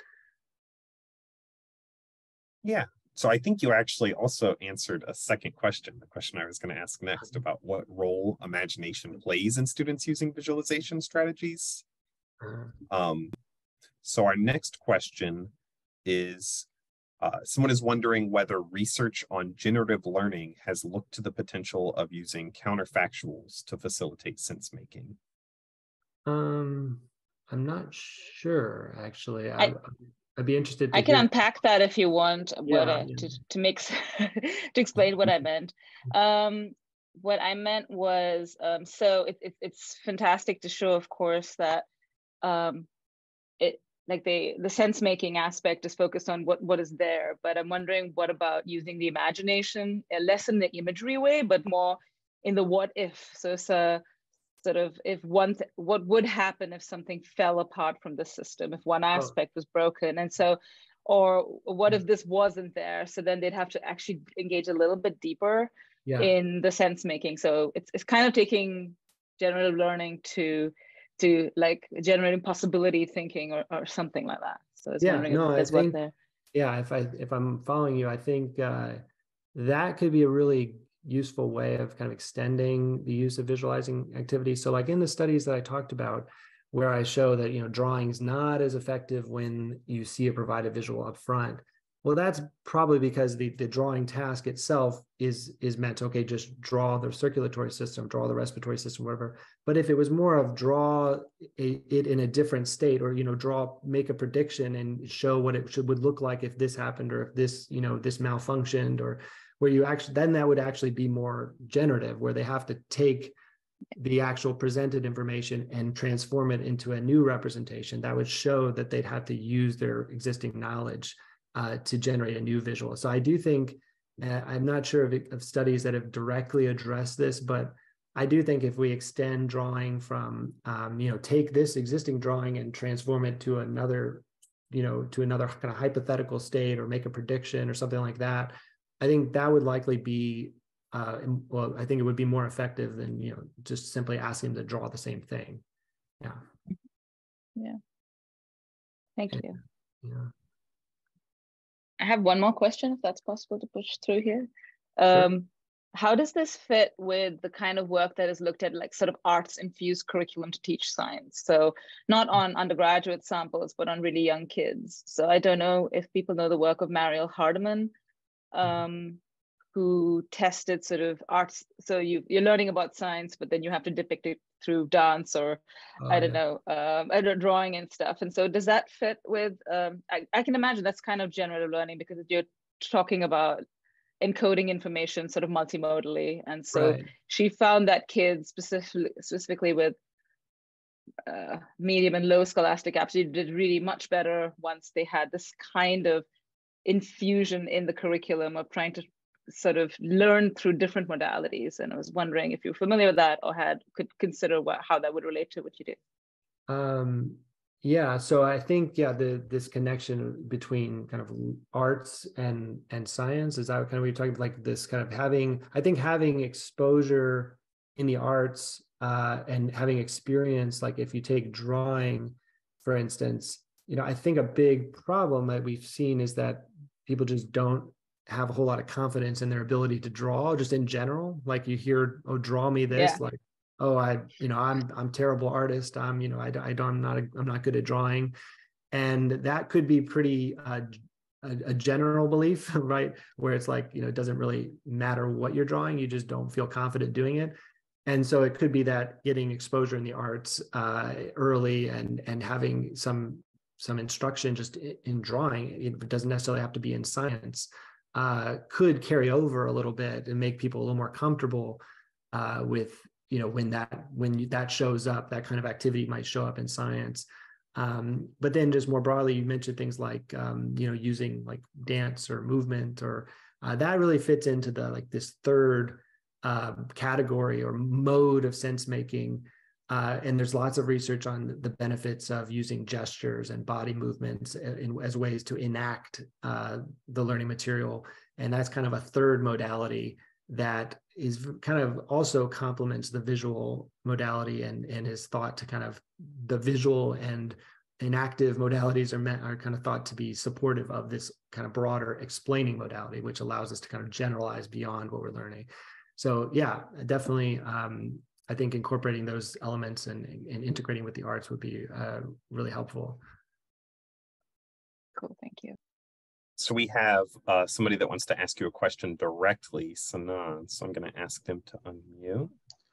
Yeah. So I think you actually also answered a second question, the question I was going to ask next about what role imagination plays in students using visualization strategies. Uh, Um, so our next question is, uh, someone is wondering whether research on generative learning has looked to the potential of using counterfactuals to facilitate sense making. um, I'm not sure, actually. I, I I'd be interested to I can hear. unpack that if you want, what Yeah, I, yeah. to to make to explain what I meant. Um, what I meant was, um, so it, it, it's fantastic to show, of course, that um, it like the the sense making aspect is focused on what what is there. But I'm wondering, what about using the imagination, uh, less in the imagery way, but more in the what if. So it's a sort of, if one th- what would happen if something fell apart from the system, if one Oh, aspect was broken, and so, or what if this wasn't there, so then they'd have to actually engage a little bit deeper yeah. in the sense making. So it's it's kind of taking generative learning to to like generating possibility thinking, or, or something like that. So I was Yeah, wondering if no, I there's what think, there. yeah, if I if I'm following you, I think uh, that could be a really useful way of kind of extending the use of visualizing activities. So like in the studies that I talked about, where I show that, you know, drawing is not as effective when you see a provided visual up front. Well, that's probably because the, the drawing task itself is is meant to, okay, just draw the circulatory system, draw the respiratory system, whatever. But if it was more of draw a, it in a different state, or, you know, draw, make a prediction and show what it should would look like if this happened, or if this, you know, this malfunctioned, or where you actually, then that would actually be more generative, where they have to take the actual presented information and transform it into a new representation that would show that they'd have to use their existing knowledge uh, to generate a new visual. So I do think, uh, I'm not sure of, of studies that have directly addressed this, but I do think if we extend drawing from, um, you know, take this existing drawing and transform it to another, you know, to another kind of hypothetical state, or make a prediction or something like that, I think that would likely be, uh, well, I think it would be more effective than, you know, just simply asking them to draw the same thing. Yeah. Yeah. Thank you. Yeah. I have one more question, if that's possible to push through here. Sure. Um, how does this fit with the kind of work that is looked at, like sort of arts infused curriculum to teach science? So not on undergraduate samples, but on really young kids. So I don't know if people know the work of Mariel Hardeman, um, who tested sort of arts. So you, you're learning about science, but then you have to depict it through dance, or Oh, I don't yeah. know, um, I don't drawing and stuff. And so does that fit with, um, I, I can imagine that's kind of generative learning, because you're talking about encoding information sort of multimodally. And so Right. she found that kids specifically, specifically with uh, medium and low scholastic aptitude did really much better once they had this kind of infusion in the curriculum of trying to sort of learn through different modalities. And I was wondering if you're familiar with that, or had could consider what, how that would relate to what you do. Um, yeah, so I think, yeah, the this connection between kind of arts and and science, is that kind of what you're talking about, like this kind of having, I think having exposure in the arts uh, and having experience, like if you take drawing, for instance, you know, I think a big problem that we've seen is that people just don't have a whole lot of confidence in their ability to draw, just in general. Like you hear, oh, draw me this, Yeah. like, oh, I, you know, I'm, I'm terrible artist. I'm, you know, I, I don't, I'm not, a, I'm not good at drawing. And that could be pretty uh, a, a general belief, right? Where it's like, you know, it doesn't really matter what you're drawing, you just don't feel confident doing it. And so it could be that getting exposure in the arts uh, early and and having some some instruction just in drawing, it doesn't necessarily have to be in science, uh, could carry over a little bit and make people a little more comfortable uh, with, you know, when that when you, that shows up, that kind of activity might show up in science. Um, but then just more broadly, you mentioned things like, um, you know, using like dance or movement, or uh, that really fits into the like this third uh, category or mode of sense making. Uh, and there's lots of research on the benefits of using gestures and body movements in, as ways to enact uh, the learning material. And that's kind of a third modality that is kind of also complements the visual modality, and, and is thought to kind of, the visual and enactive modalities are meant, are kind of thought to be supportive of this kind of broader explaining modality, which allows us to kind of generalize beyond what we're learning. So yeah, definitely. Um, I think incorporating those elements and, and integrating with the arts would be uh, really helpful. Cool, thank you. So we have uh, somebody that wants to ask you a question directly, Sanan. So I'm going to ask them to unmute.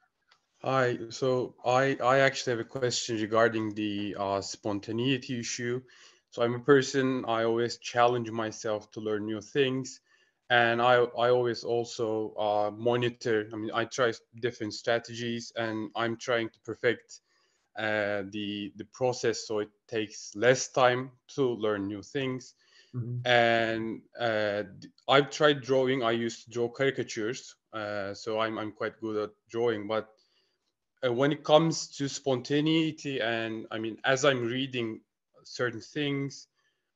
Hi, so I, I actually have a question regarding the uh, spontaneity issue. So I'm a person, I always challenge myself to learn new things. And I, I always also uh, monitor, I mean, I try different strategies, and I'm trying to perfect uh, the, the process so it takes less time to learn new things. Mm-hmm. And uh, I've tried drawing. I used to draw caricatures, uh, so I'm, I'm quite good at drawing. But uh, when it comes to spontaneity, and I mean, as I'm reading certain things,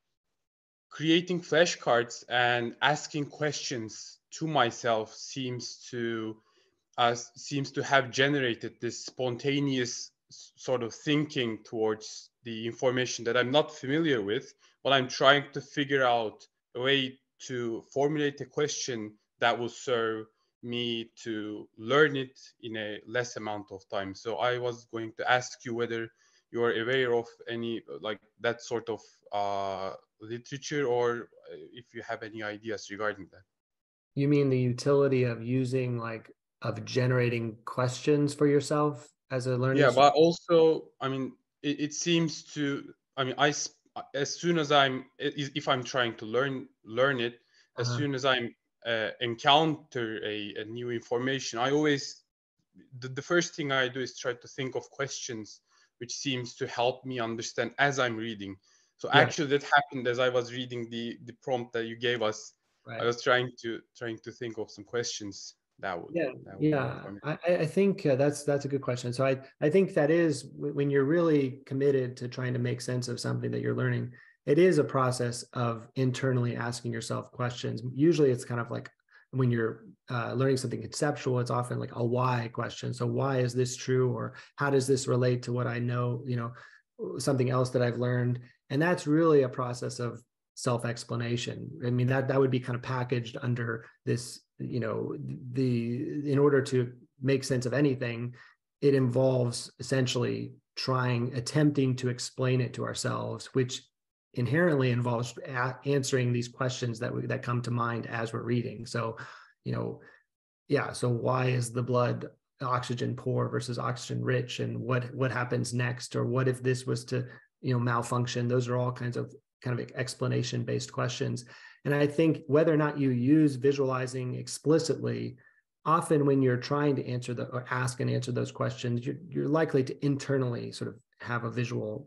creating flashcards and asking questions to myself seems to uh, seems to have generated this spontaneous sort of thinking towards the information that I'm not familiar with, but I'm trying to figure out a way to formulate a question that will serve me to learn it in a less amount of time. So I was going to ask you whether you are aware of any like that sort of uh, literature, or if you have any ideas regarding that. You mean the utility of using like of generating questions for yourself as a learning? Yeah, but also, I mean, it, it seems to, I mean, I as soon as I'm, if I'm trying to learn learn it, as uh-huh. soon as I'm uh, encounter a, a new information, I always, the, the first thing I do is try to think of questions which seems to help me understand as I'm reading. So yeah. Actually that happened as I was reading the the prompt that you gave us. Right. I was trying to trying to think of some questions that would yeah that would yeah I, I think uh, that's that's a good question. So I I think that is when you're really committed to trying to make sense of something that you're learning, it is a process of internally asking yourself questions. Usually it's kind of like when you're uh, learning something conceptual, it's often like a why question. So why is this true? Or how does this relate to what I know, you know, something else that I've learned? And that's really a process of self-explanation. I mean, that, that would be kind of packaged under this, you know, the, in order to make sense of anything, it involves essentially trying, attempting to explain it to ourselves, which inherently involves a- answering these questions that we, that come to mind as we're reading. So, you know, yeah. So why is the blood oxygen poor versus oxygen rich, and what what happens next, or what if this was to, you know, malfunction? Those are all kinds of kind of explanation based questions. And I think whether or not you use visualizing explicitly, often when you're trying to answer the or ask and answer those questions, you're, you're likely to internally sort of have a visual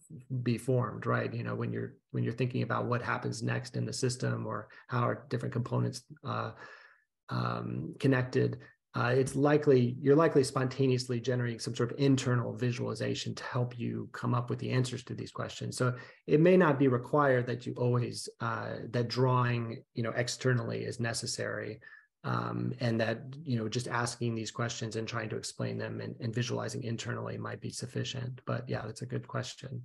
be formed, right? You know, when you're when you're thinking about what happens next in the system, or how are different components uh, um, connected, uh, it's likely you're likely spontaneously generating some sort of internal visualization to help you come up with the answers to these questions. So it may not be required that you always uh, that drawing, you know, externally is necessary. Um, and that, you know, just asking these questions and trying to explain them and, and visualizing internally might be sufficient. But yeah, that's a good question.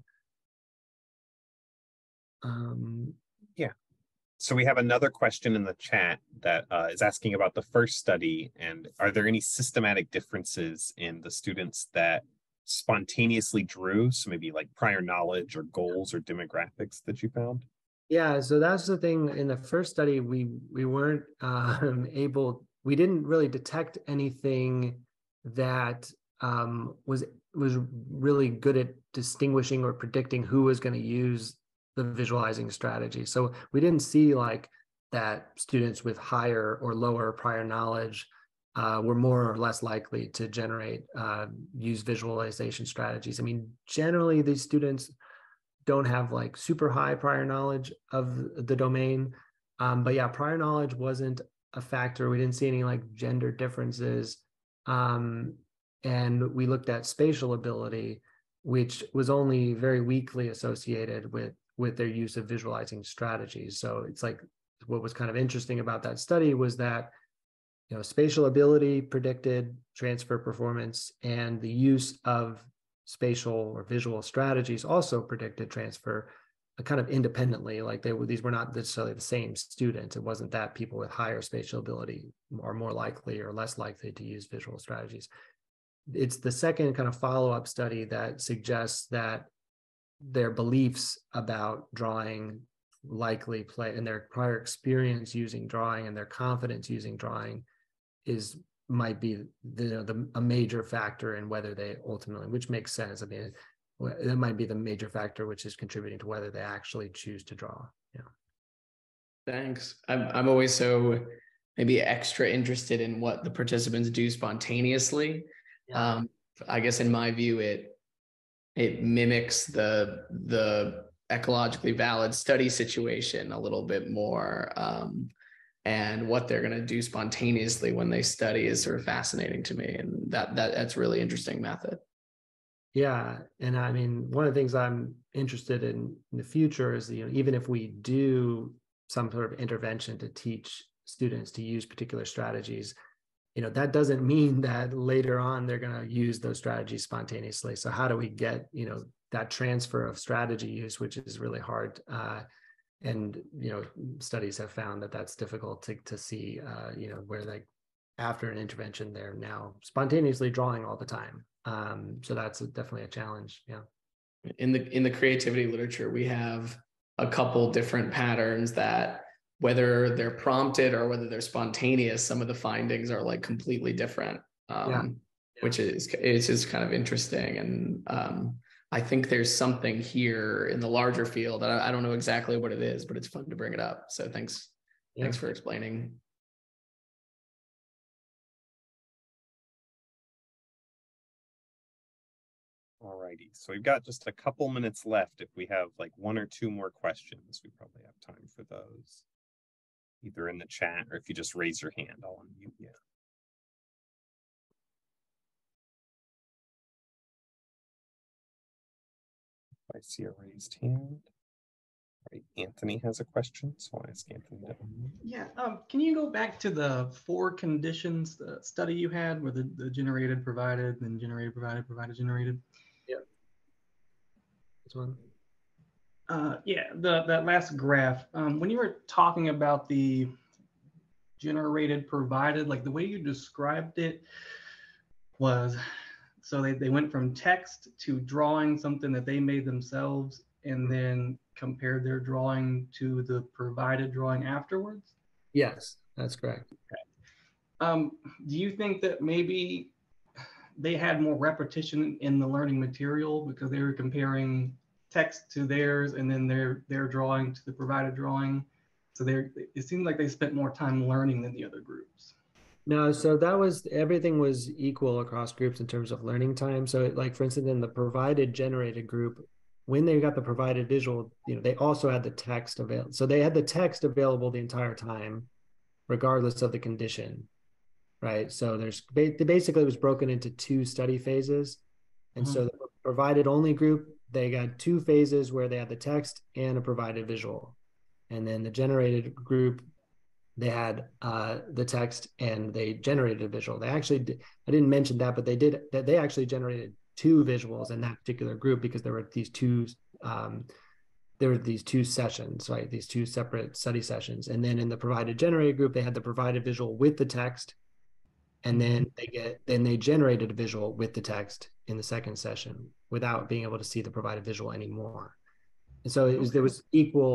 Um, yeah. So we have another question in the chat that uh, is asking about the first study, and are there any systematic differences in the students that spontaneously drew? So maybe like prior knowledge or goals or demographics that you found? Yeah, so that's the thing. In the first study, we we weren't um, able, we didn't really detect anything that um, was was really good at distinguishing or predicting who was going to use the visualizing strategy. So we didn't see like that students with higher or lower prior knowledge uh, were more or less likely to generate uh, use visualization strategies. I mean, generally these students don't have like super high prior knowledge of the domain. Um, but yeah, prior knowledge wasn't a factor. We didn't see any like gender differences. Um, and we looked at spatial ability, which was only very weakly associated with, with their use of visualizing strategies. So it's like what was kind of interesting about that study was that you know spatial ability predicted transfer performance, and the use of spatial or visual strategies also predicted transfer uh, kind of independently. Like they were, these were not necessarily the same students. It wasn't that people with higher spatial ability are more likely or less likely to use visual strategies. It's the second kind of follow-up study that suggests that their beliefs about drawing likely play, and their prior experience using drawing and their confidence using drawing is might be the, the a major factor in whether they ultimately, which makes sense. I mean, that might be the major factor which is contributing to whether they actually choose to draw. Yeah. Thanks. I'm I'm always so maybe extra interested in what the participants do spontaneously. Yeah. Um, I guess in my view, it it mimics the the ecologically valid study situation a little bit more. Um, and what they're going to do spontaneously when they study is sort of fascinating to me. And that, that that's really interesting method. Yeah. And I mean, one of the things I'm interested in in the future is, you know, even if we do some sort of intervention to teach students to use particular strategies, you know, that doesn't mean that later on they're going to use those strategies spontaneously. So how do we get, you know, that transfer of strategy use, which is really hard, uh, and you know studies have found that that's difficult to, to see uh you know where like after an intervention they're now spontaneously drawing all the time. Um so that's definitely a challenge. Yeah. In the in the creativity literature, we have a couple different patterns that whether they're prompted or whether they're spontaneous, some of the findings are like completely different. um yeah. Yeah. Which is it's just kind of interesting. And um I think there's something here in the larger field. I, I don't know exactly what it is, but it's fun to bring it up. So thanks. Yeah. Thanks for explaining. All righty. So we've got just a couple minutes left. If we have like one or two more questions, we probably have time for those. Either in the chat or if you just raise your hand, I'll unmute you. I see a raised hand. All right, Anthony has a question, so I'll ask Anthony to unmute. Yeah, um, can you go back to the four conditions, the study you had where the, the generated, provided, then generated, provided, provided, generated? Yeah. This one? Uh, yeah, the that last graph. Um, when you were talking about the generated, provided, like the way you described it was, so they, they went from text to drawing something that they made themselves and then compared their drawing to the provided drawing afterwards? Yes, that's correct. Okay. Um, do you think that maybe they had more repetition in the learning material because they were comparing text to theirs and then their their drawing to the provided drawing? So they it seemed like they spent more time learning than the other groups. No, so that was, everything was equal across groups in terms of learning time. So like, for instance, in the provided generated group, when they got the provided visual, you know, they also had the text available. So they had the text available the entire time, regardless of the condition, right? So there's, basically it was broken into two study phases. And mm-hmm. so the provided only group, they got two phases where they had the text and a provided visual. And then the generated group, they had uh, the text and they generated a visual. They actually, did, I didn't mention that, but they did, that they actually generated two visuals in that particular group because there were these two, um, there were these two sessions, right? These two separate study sessions. And then in the provided generated group, they had the provided visual with the text. And then they get, then they generated a visual with the text in the second session without being able to see the provided visual anymore. And so it was, okay. There was equal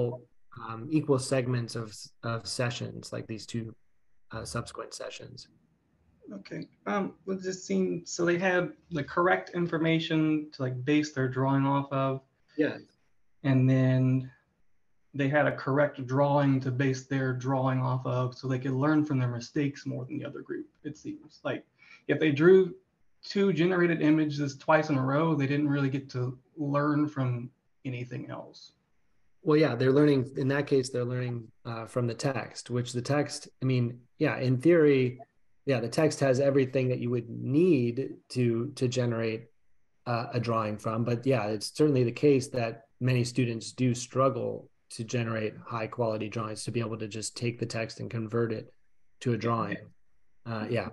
um, equal segments of, of sessions, like these two uh, subsequent sessions. Okay. Um, well, it just seemed so they had the correct information to like base their drawing off of. Yeah. And then they had a correct drawing to base their drawing off of, so they could learn from their mistakes more than the other group. It seems like if they drew two generated images twice in a row, they didn't really get to learn from anything else. Well, yeah, they're learning, in that case, they're learning uh, from the text, which the text, I mean, yeah, in theory, yeah, the text has everything that you would need to to generate uh, a drawing from. But yeah, it's certainly the case that many students do struggle to generate high quality drawings, to be able to just take the text and convert it to a drawing. Uh, yeah.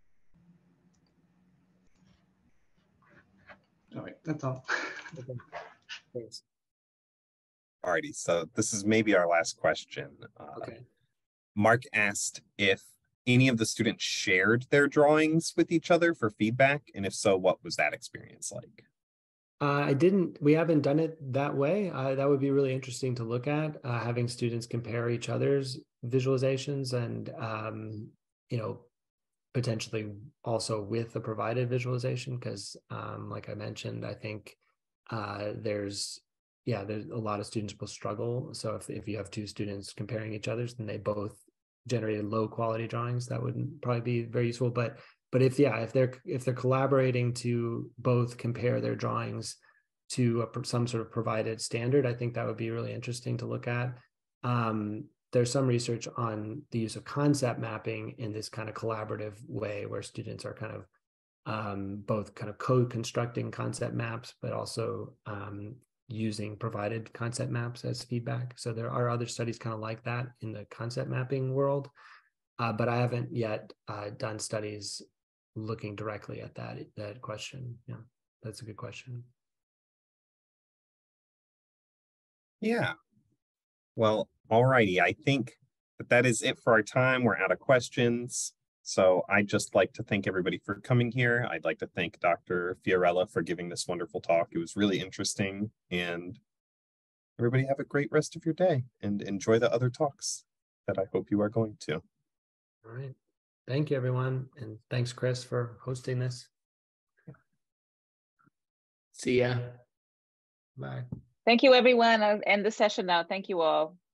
All right, that's all. Okay. Thanks. Alrighty, so this is maybe our last question. Uh, Okay. Mark asked if any of the students shared their drawings with each other for feedback, and if so, what was that experience like? Uh, I didn't, we haven't done it that way. Uh, that would be really interesting to look at, uh, having students compare each other's visualizations and, um, you know, potentially also with the provided visualization, because um, like I mentioned, I think uh, there's, yeah, there's a lot of students will struggle. So if, if you have two students comparing each other's, then they both generated low quality drawings, that wouldn't probably be very useful. But But if, yeah, if they're if they're collaborating to both compare their drawings to a, some sort of provided standard, I think that would be really interesting to look at. Um, there's some research on the use of concept mapping in this kind of collaborative way, where students are kind of um, both kind of code constructing concept maps, but also um, using provided concept maps as feedback. So there are other studies kind of like that in the concept mapping world, uh, but I haven't yet uh, done studies looking directly at that that question. Yeah, that's a good question. Yeah. Well, alrighty. I think that that is it for our time. We're out of questions. So I'd just like to thank everybody for coming here. I'd like to thank Doctor Fiorella for giving this wonderful talk. It was really interesting. And everybody have a great rest of your day and enjoy the other talks that I hope you are going to. All right. Thank you, everyone. And thanks, Chris, for hosting this. See ya. Bye. Thank you, everyone. I'll end the session now. Thank you all.